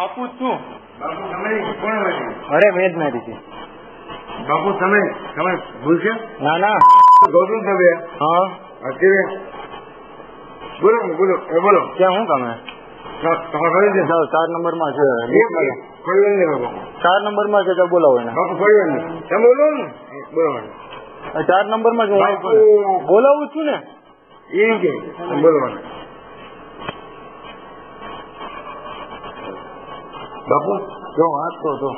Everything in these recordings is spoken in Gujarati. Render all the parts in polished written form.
બાપુ જ છું. બાપુ તમે કોણ હોય? અરે વેદ મેરી. બાપુ તમે તમે ભૂલશે? ના ના ગૌતમ તમે. હા અત્યારે બોલો બોલો બોલો. ક્યાં હું તમે? તમારે છે 4 નંબરમાં છે. ફળ્યું નહીં બાપુ. 4 નંબરમાં છે તો બોલાવો એને. બાપુ ફળ્યું નહીં. તમે બોલો ને બોલો. 4 નંબરમાં હું બોલાવું છું ને. એમ કે બોલો બાપુ. જો વાત તો જો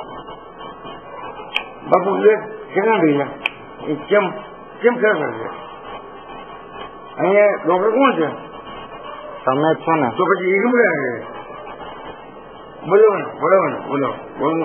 બાપુ કેટલા ભૈયા કેમ કેમ ખરેખર છે? અહીંયા ડોક્ટર કોણ છે? તમે જ છો ને. તો પછી એ કેમ કરે? બોલો ને બોલો ને બોલો બોલો.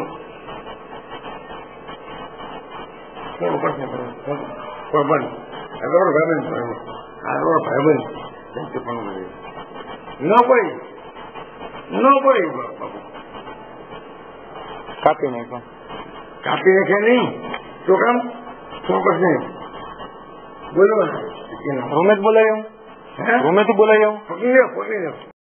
કાપી નાખો. કાપી નાખે નહીં તો કામ શું કરશે? બોલો ને રૂમે જ બોલાવી આવું. રૂમેથી બોલાવી આવું. પકડી લો પકડી લો.